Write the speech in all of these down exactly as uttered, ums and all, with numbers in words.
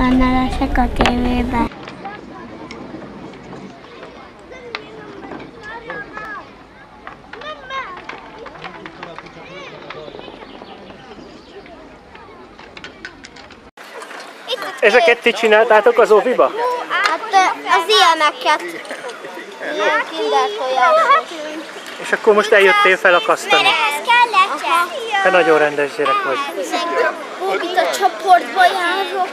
benne leszek a tévében. Ezeket ti csináltátok az óviba? Hát az ilyeneket. És akkor most eljöttél felakasztani. Ehhez kellett csak. Te nagyon rendes gyerek vagy. Itt a csoportba járok.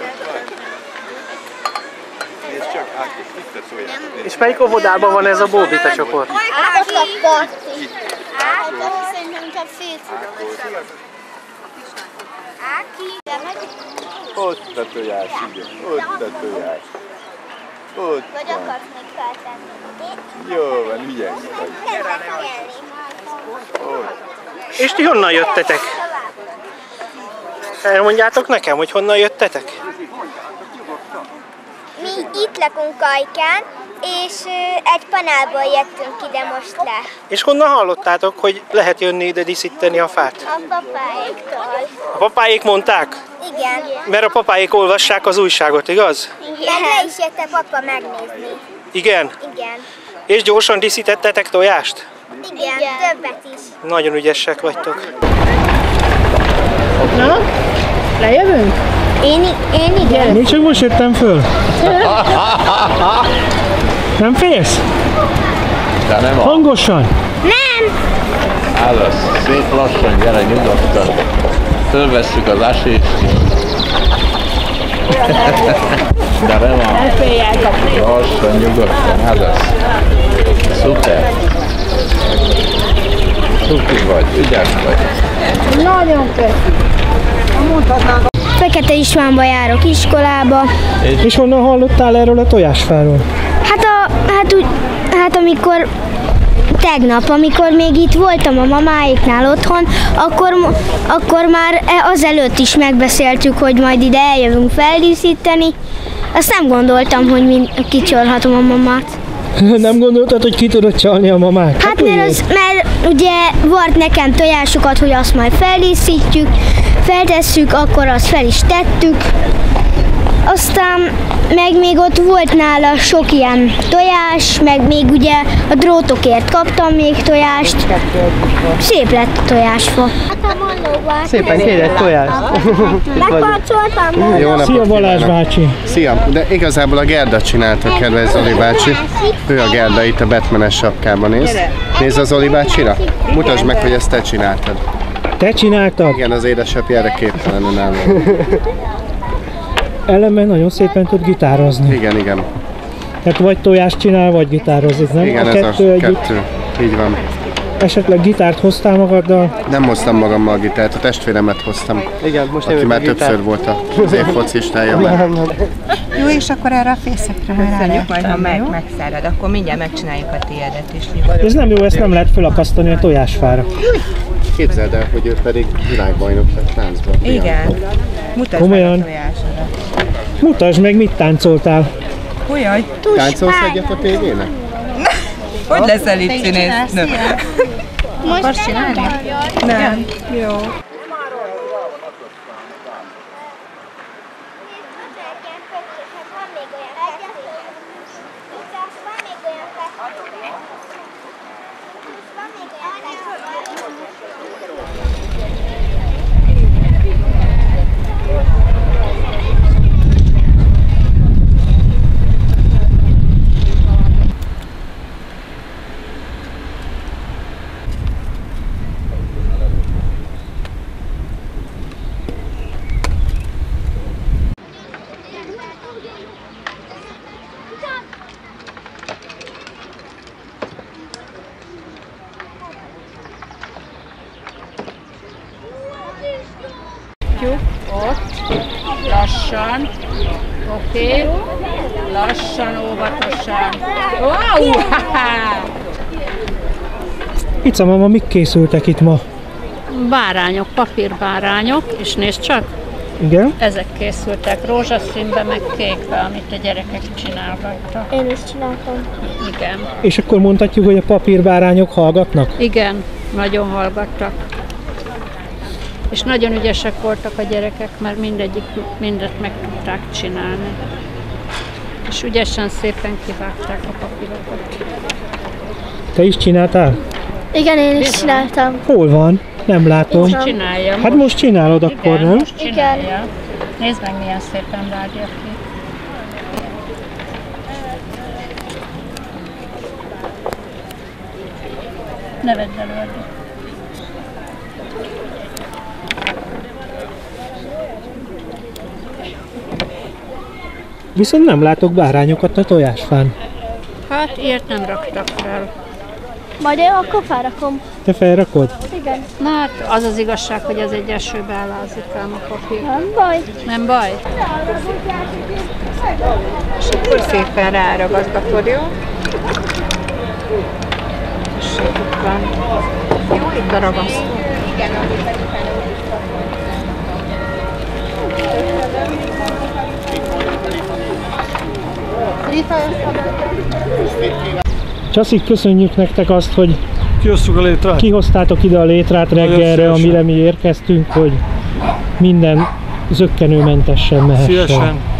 És melyik óvodában van ez a Bóbita csoport? Hát ott a parti. Hát azt szerintem inkább féltudok. Ott a tojás, igen. Ott a tojás. Ott vagy van. akarsz még feltenni? Jó van, ügyes vagy. És ti honnan jöttetek? Elmondjátok nekem, hogy honnan jöttetek? Mi itt lakunk Ajkán, és egy panelból jöttünk ide most le. És honnan hallottátok, hogy lehet jönni ide díszíteni a fát? A papáiktól. A papáik mondták? Igen. Mert a papáik olvassák az újságot, igaz? Igen. Meg le is jött a papa megnézni. Igen? Igen. És gyorsan díszítettetek tojást? Igen, Igen. Többet is. Nagyon ügyesek vagytok. Na, lejövünk? Én, én igen. Én csak most jöttem föl. Nem félsz? De nem a... Hangosan? Nem! Állsz, szép lassan, gyere nyugodtan. Fölvesszük az asést is. De nem a... Elfélják kapni. Lassan, nyugodtan, állsz. Szuper. Szuki vagy, ügyes vagy. Nagyon köszönöm. Fekete Istvánba járok iskolába. És honnan hallottál erről a tojásfáról? Hát, a, hát, úgy, hát amikor tegnap, amikor még itt voltam a mamáiknál otthon, akkor, akkor már azelőtt is megbeszéltük, hogy majd ide eljövünk feldíszíteni. Azt nem gondoltam, hogy mind, kicsolhatom a mamát. Nem gondoltad, hogy ki tudod csalni a mamát? Hát mert, az, mert ugye vart nekem tojásokat, hogy azt majd feldíszítjük, feltesszük, akkor azt fel is tettük. Aztán meg még ott volt nála sok ilyen tojás, meg még ugye a drótokért kaptam még tojást. Szép lett a tojásfa. Szépen kér egy tojást. Megparcoltam. Jó napot Szia Balázs kívánok. bácsi! Szia! De igazából a Gerda csinálta, kedves Zoli bácsi. Ő a Gerda itt a Batman-es sapkában, nézd. Nézd az Zoli bácsira. Mutasd meg, hogy ezt te csináltad. Te csináltad? Igen, az édesapja erre képtelen állva. Ellenben nagyon szépen tud gitározni. Igen, igen. Tehát vagy tojást csinál, vagy gitározik, nem? Igen, a ez kettő a együtt. kettő. Így van. Esetleg gitárt hoztál magaddal? Nem hoztam magammal a gitárt, a testvéremet hoztam. Igen, most Aki már többször volt az év focistája már. Jó, és akkor erre a fészekre már Köszönjük, majd ha rájöttem, meg, jó? megszárad, akkor mindjárt megcsináljuk a tiédet is. Ez nem jó, ezt nem lehet felakasztani a tojásfára. Képzeld el, hogy ő pedig világbajnok lett táncban. Igen. Mutasd Komolyan? meg a tojásodat. Mutasd meg, mit táncoltál. Hogyan? Táncolsz egyet a tévének? Hogy leszel itt színésznő? Most csinálni? Nem. Jó. Ott, lassan, oké, okay. Lassan, óvatosan. Wow! Ica mama, mik készültek itt ma? Bárányok, papírbárányok, és nézd csak, Igen? ezek készültek rózsaszínbe, meg kékbe, amit a gyerekek csinálgattak. Én is csináltam. Igen, És akkor mondhatjuk, hogy a papírbárányok hallgatnak? igen, nagyon hallgattak. És nagyon ügyesek voltak a gyerekek, mert mindegyik mindent meg tudták csinálni. És ügyesen szépen kivágták a papírokat. Te is csináltál? Igen, én is Bizony. csináltam. Hol van? Nem látom. Most csinálja. Hát most csinálod akkor, igen, nem? most csinálja. Nézd meg, milyen szépen vágja ki. Ne vedd elő addig. Viszont nem látok bárányokat a tojásfán. Hát ilyet nem raktak fel. Majd én akkor felrakom. Te felrakod? Igen. Na hát az az igazság, hogy az egy esőbe ellázik ám a papír. Nem baj. Nem baj? És akkor szépen ráragazgatod, jó? Tessék, itt van. Jó, itt a ragasztó. Csaszik, köszönjük nektek azt, hogy Kiosztuk a létrát. kihoztátok ide a létrát reggelre, szívesen. amire mi érkeztünk, hogy minden zökkenőmentesen mehessen. Szívesen.